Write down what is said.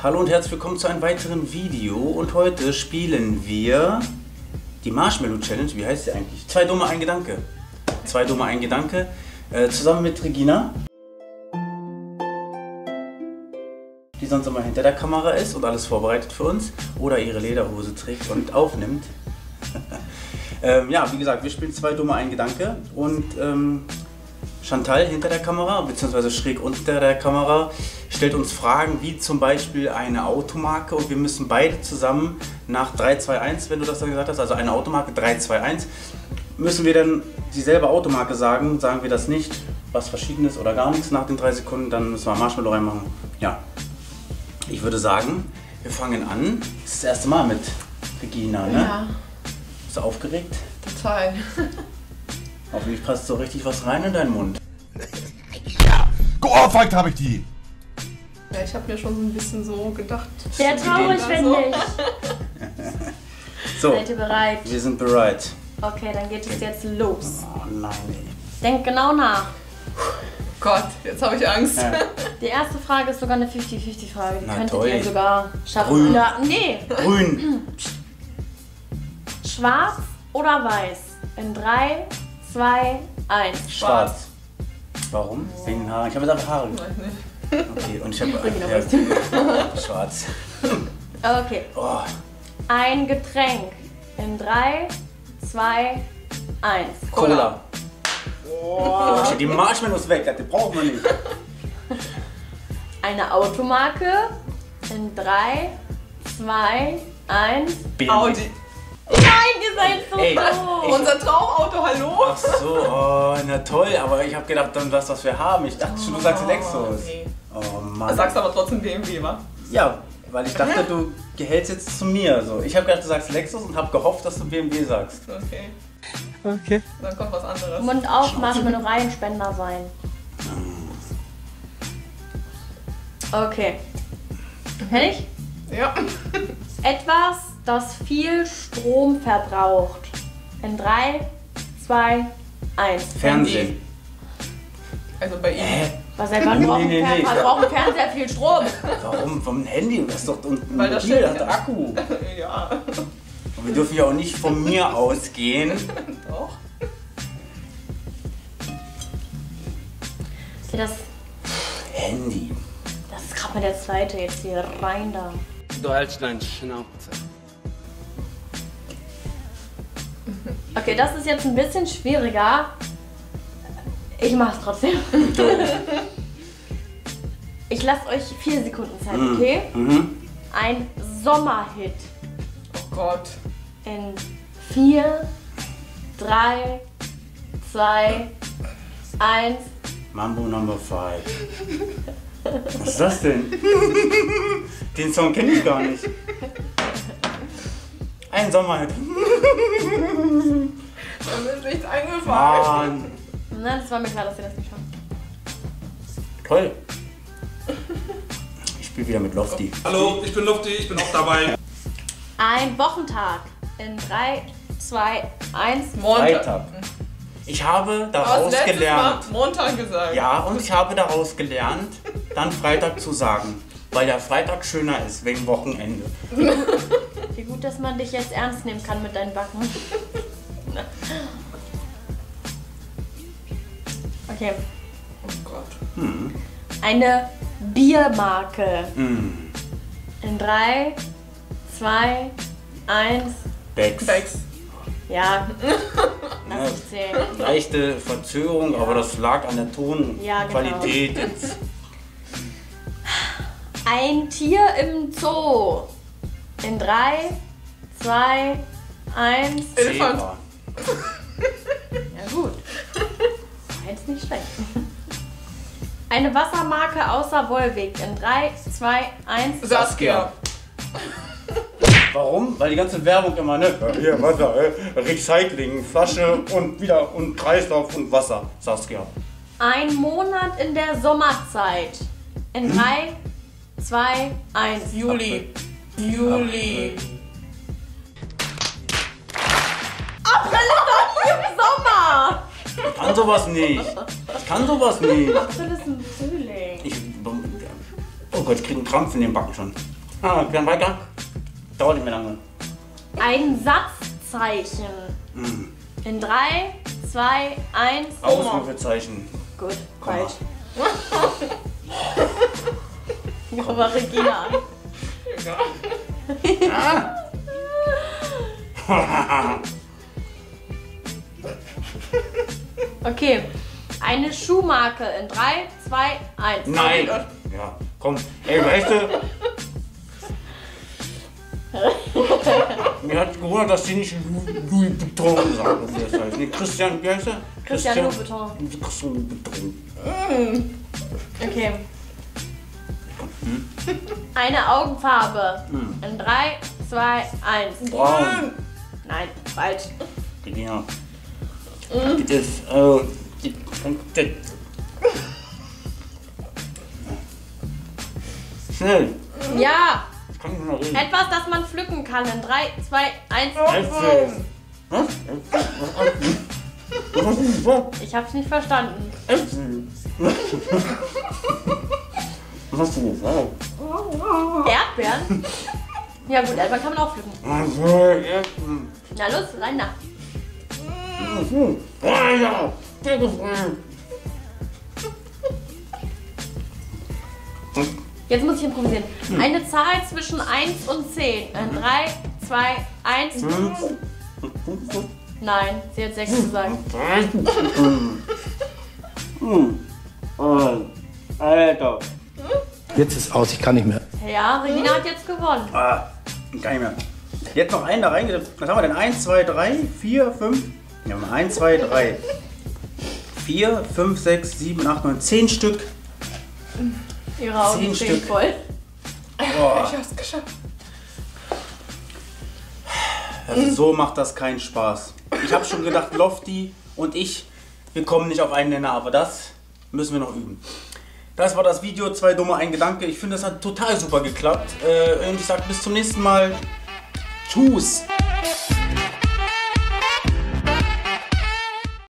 Hallo und herzlich willkommen zu einem weiteren Video und heute spielen wir die Marshmallow Challenge. Wie heißt sie eigentlich? Zwei dumme, ein Gedanke. Zwei dumme, ein Gedanke. Zusammen mit Regina, die sonst immer hinter der Kamera ist und alles vorbereitet für uns oder ihre Lederhose trägt und aufnimmt. Ja, wie gesagt, wir spielen zwei dumme, ein Gedanke und Chantal hinter der Kamera, beziehungsweise schräg unter der Kamera, stellt uns Fragen wie zum Beispiel eine Automarke und wir müssen beide zusammen nach 3, 2, 1, wenn du das dann gesagt hast, also eine Automarke 3, 2, 1, müssen wir dann dieselbe Automarke sagen. Sagen wir das nicht, was Verschiedenes oder gar nichts nach den 3 Sekunden, dann müssen wir Marshmallow reinmachen. Ja, ich würde sagen, wir fangen an. Das ist das erste Mal mit Regina, ne? Ja. Bist du aufgeregt? Total. Hoffentlich passt so richtig was rein in deinen Mund. Ja, geohrfeigt habe ich die. Ja, ich habe mir schon so ein bisschen so gedacht. Sehr traurig, finde ich. So, Seid ihr bereit? wir sind bereit. Okay, dann geht es jetzt los. Oh nein, ey. Denkt genau nach. Gott, jetzt habe ich Angst. Ja. Die erste Frage ist sogar eine 50-50-Frage. Die Na könntet toll. ihr sogar schaffen. Grün. Ja, nee. Grün. Schwarz oder weiß? In 3, 2, 1. Schwarz. Warum? Wegen den Haaren. Ich habe jetzt einfach Haare. Weiß nicht. Okay, und ich habe schwarz. Okay. Oh, Ein Getränk. In 3, 2, 1. Cola. Oh, steht die Marshmallows weg, das braucht man nicht. Eine Automarke. In 3, 2, 1. Audi. Nein, ihr seid so Ey, doof. Unser Traumauto, hallo? Ach so, oh, na toll, aber ich habe gedacht, dann das, was wir haben. Ich dachte schon, du sagst Lexus. Nee. Oh Mann. Sagst aber trotzdem BMW, wa? Ja, weil ich dachte, du gehältst jetzt zu mir. So. Ich habe gedacht, du sagst Lexus und habe gehofft, dass du BMW sagst. Okay. Okay. Dann kommt was anderes. Mund auf, Marshmallow rein, Spender sein. Okay. Fertig? Ja. Etwas, das viel Strom verbraucht. In 3, 2, 1. Fernsehen. Also bei ihm. Was seit wann braucht Nee, nee, nee. verbraucht ein Fernseher viel Strom? Warum? Vom Handy? Das ist doch ein Weil das Mobil, steht- hat Akku. Ja. Und wir dürfen ja auch nicht von mir ausgehen. Doch. Okay, das Handy. ist gerade mal der zweite jetzt hier rein da. Du hältst deinen Schnauze. Okay, das ist jetzt ein bisschen schwieriger. Ich mach's trotzdem. Ich lasse euch 4 Sekunden Zeit, okay? Mhm. Ein Sommerhit. Oh Gott. In 4, 3, 2, 1. Mambo Number 5. Was ist das denn? Den Song kenne ich gar nicht. Ein Sommerhit. Mir ist nichts eingefallen. Mann. Nein, das war mir klar, dass ihr das nicht schafft. Toll. Ich spiele wieder mit Lofty. Hallo, ich bin Lufti, ich bin auch dabei. Ein Wochentag. In 3, 2, 1. Montag. Freitag. Ich habe Du hast daraus letztes gelernt. Mal Montag gesagt. Ja, und ich habe daraus gelernt, dann Freitag zu sagen. Weil der Freitag schöner ist, wegen Wochenende. Wie gut, dass man dich jetzt ernst nehmen kann mit deinen Backen. Okay. Oh Gott. Eine Biermarke. Mm. In 3, 2, 1. Becks. Becks. Ja, Ne, lass ich zählen. leichte Verzögerung, aber das lag an der Ja, Tonqualität jetzt. Ein Tier im Zoo. In 3, 2, 1. Elefant. Zebra. Ja gut. War jetzt nicht schlecht. Eine Wassermarke außer Wolwig. In 3, 2, 1. Saskia. Warum? Weil die ganze Werbung immer, ne? Hier, Wasser, Recycling, Flasche und wieder und Kreislauf und Wasser. Saskia. Ein Monat in der Sommerzeit. In 3, 2, 1. Juli. Juli. April ist doch im Sommer! Ich kann sowas nicht. Ich kann sowas nicht. April ist im Frühling. Oh Gott, ich krieg einen Krampf in den Backen schon. Ah, wir haben weiter. Dauert nicht mehr lange. Ein Satzzeichen. In 3, 2, 1. Ausrufezeichen. Gut, Komma. falsch. Aber Regina. Okay. Eine Schuhmarke in 3, 2, 1. Nein! Ja, komm. Ey, weißt du? Mir hat gewundert, dass die nicht Louis Vuitton sagen. Das heißt. Nee, Christian, wie heißt er? Christian Louboutin. Christian Louboutin. Okay. Eine Augenfarbe. In 3, 2, 1. Braun. Nein, falsch. Ja. Das ist, schnell. Ja, Ich kann nicht mehr reden. etwas, das man pflücken kann. In 3, 2, 1. Äpfel. Was? Ich hab's nicht verstanden. Äpfel. Was hast du gesagt? Erdbeeren? Ja gut, Erdbeeren kann man auch pflücken. Na los, rein da. Jetzt muss ich improvisieren. Eine Zahl zwischen 1 und 10. In 3, 2, 1. Nein, sie hat 6 gesagt. Alter. Jetzt ist aus, ich kann nicht mehr. Ja, Regina hat jetzt gewonnen. Ah, gar nicht mehr. Jetzt noch einen da reingesetzt. Was haben wir denn? 1, 2, 3, 4, 5. Ja, 1, 2, 3, 4, 5, 6, 7, 8, 9, 10 Stück. Ihre Augen 10 stehen Stück. voll. Boah, Ich hab's geschafft. also so macht das keinen Spaß. Ich habe schon gedacht, Lofty und ich, wir kommen nicht auf einen Nenner, aber das müssen wir noch üben. Das war das Video, 2 Dumme, ein Gedanke. Ich finde, das hat total super geklappt. Und ich sage bis zum nächsten Mal. Tschüss.